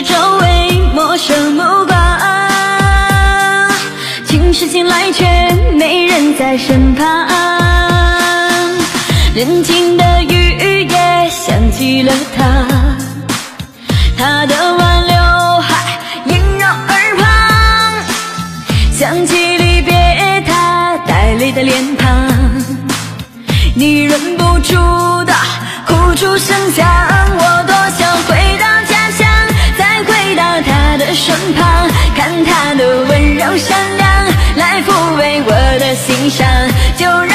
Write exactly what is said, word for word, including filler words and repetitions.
着周围陌生目光，情绪醒来却没人在身旁，任静的雨也想起了他，他的挽留海萦绕耳旁，想起离别他带泪的脸庞，你忍不住的哭出声响，我多想回到家乡，再回到他的身旁，看他的温柔善良来抚慰我的心伤，就让